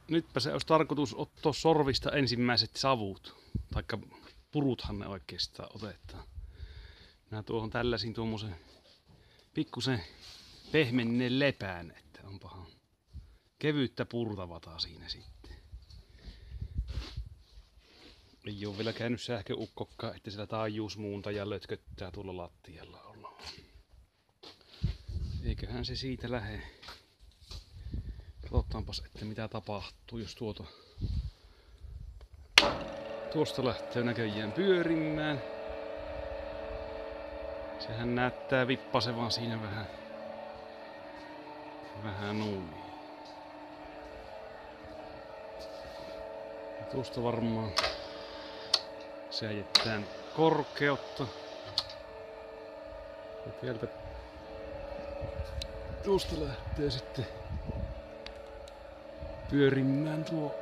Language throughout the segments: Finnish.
Nytpä se olisi tarkoitus ottaa sorvista ensimmäiset savut. Taikka puruthan ne oikeastaan otetaan. Minä tuohon tälläsin tuommoisen pikkusen pehmenneen lepään, että onpahan kevyyttä purtavata siinä sitten. Ei oo vielä käynyt sähköukkokkaan, että siellä taajuusmuuntaja lötköttää tuolla lattialla olla. Eiköhän se siitä lähde. Katsotaanpas, että mitä tapahtuu, jos tuosta lähtee näköjään pyörimään. Sehän näyttää vippasevan siinä vähän noin. Ja tuosta varmaan säädetään korkeutta. Ja tuosta lähtee sitten pyörimään tuo.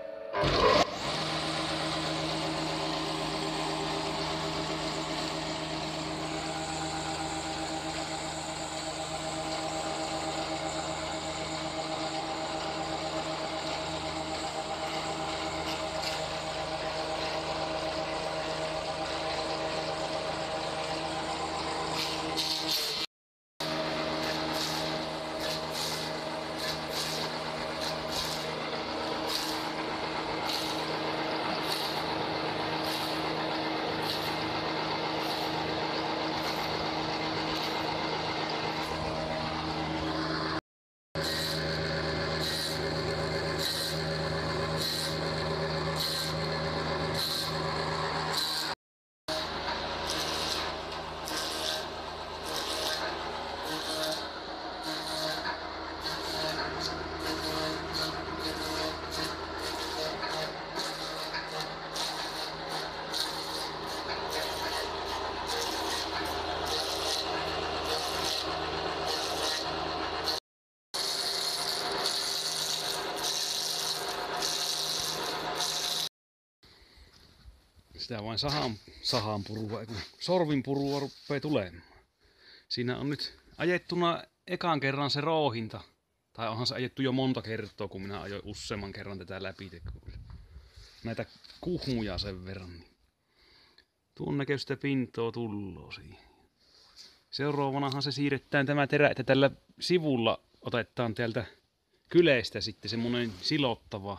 Sitä vain sahan purua, kun sorvin purua ruppee tulemaan. Siinä on nyt ajettuna ekan kerran se roohinta. Tai onhan se ajettu jo monta kertaa, kun minä ajoin useamman kerran tätä läpi. Näitä kuhmuja sen verran. Niin tuon näköistä pintoa tulloo siihen. Seuraavanahan se siirretään tämä terä, että tällä sivulla otetaan täältä kyleistä sitten semmonen silottava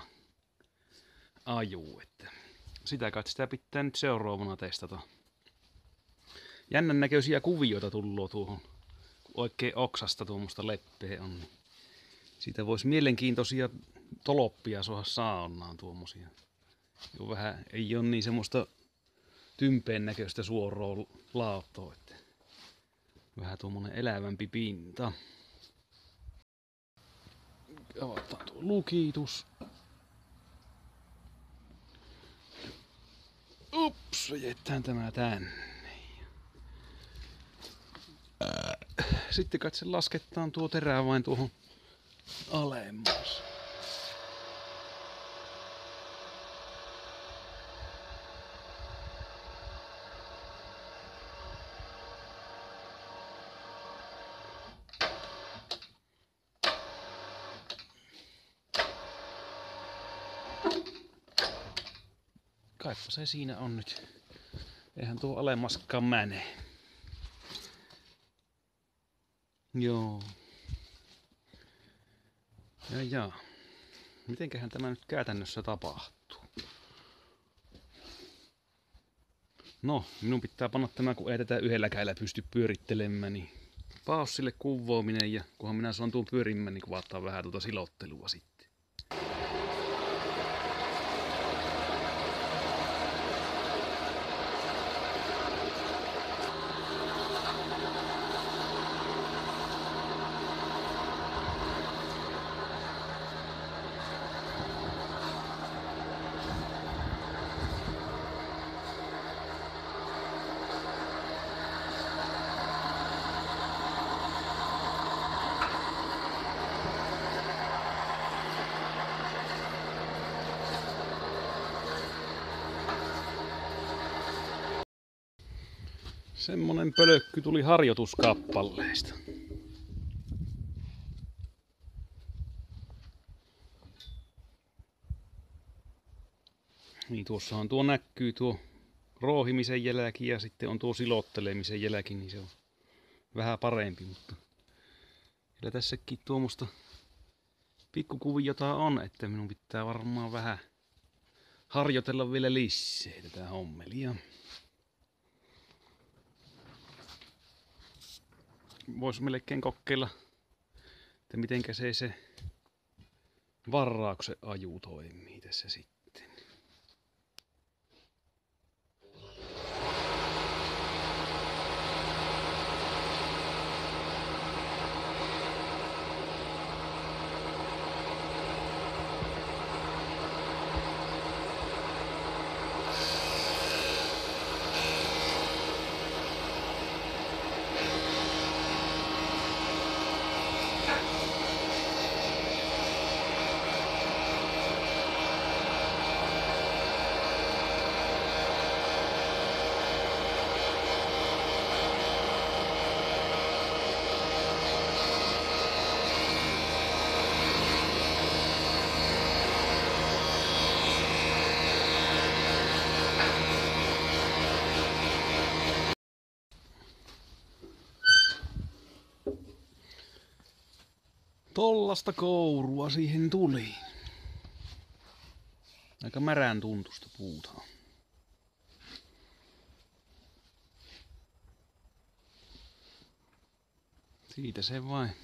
aju. Että sitä kai sitä pitää nyt seuraavana testata. Jännän näköisiä kuvioita tulloo tuohon, kun oikein oksasta tuommoista leppeä on. Niin siitä voisi mielenkiintoisia toloppia saada saunaan tuommoisia. Jo vähän ei ole niin semmoista tympeen näköistä suoraa laattoa, että vähän tuommoinen elävämpi pinta. Avataan tuo lukitus. Ups, jätetään tämä tänne. Sitten katse lasketaan tuo terä vain tuohon alemmas. Kaipa se siinä on nyt. Eihän tuo alemmaskaan mene. Joo. Ja. Mitenköhän tämä nyt käytännössä tapahtuu? No, minun pitää panna tämä, kun ei tätä yhdellä kädellä pysty pyörittelemään, niin paussille kuvaaminen ja kunhan minä saan tuon pyörimään, niin kuvataan vähän tuota silottelua sitten. Semmonen pölkky tuli harjoituskappaleista. Niin tuossahan tuo näkyy tuo roohimisen jälki ja sitten on tuo silottelemisen jälki, niin se on vähän parempi, mutta kyllä tässäkin tuommoista pikkukuviota on, että minun pitää varmaan vähän harjoitella vielä lisää tätä hommelia. Vois melkein kokeilla, että mitenkä se varauksen aju toimii tässä sitten. Tollasta kourua siihen tuli. Aika märän tuntusta puuta. Siitä se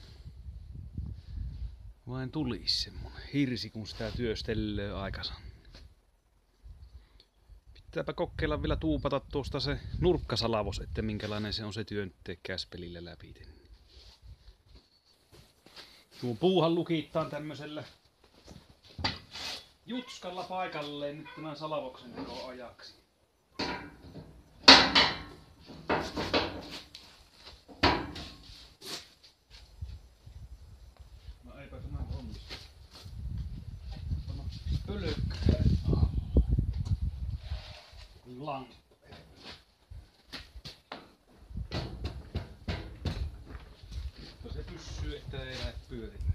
vain tulisi semmonen hirsi, kun sitä työstelee aikansa. Pitääpä kokeilla vielä tuupata tuosta se nurkkasalavos, että minkälainen se on se työntää käspelillä läpi. Tuo puuhan lukittaan tämmöisellä jutskalla paikalleen nyt tämän salavoksen tekoon ajaksi. No eipä tämä onnistu. Tämä pölökkää alle. Lankku. Mutta se pysyy, että ei lähde pyörimään.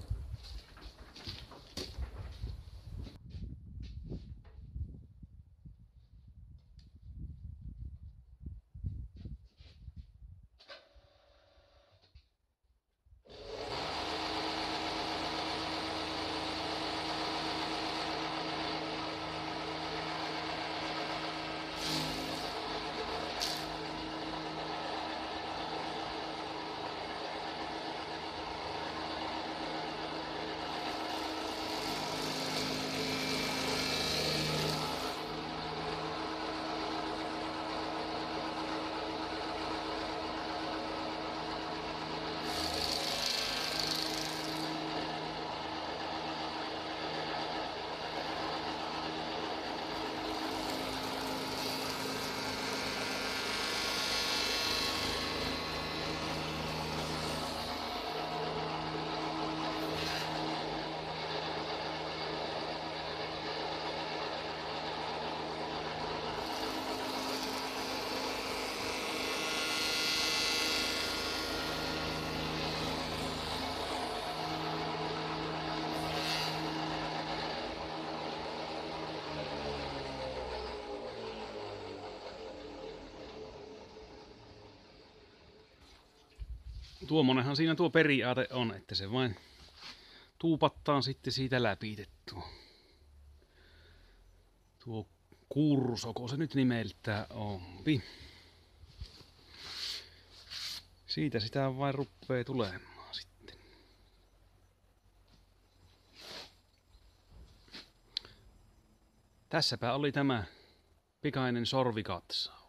Tuommoinenhan siinä tuo periaate on, että se vain tuupattaan sitten siitä läpi tuo kursoko se nyt nimeltään onpi. Siitä sitä vain ruppee tulemaan sitten. Tässäpä oli tämä pikainen sorvikatsaus.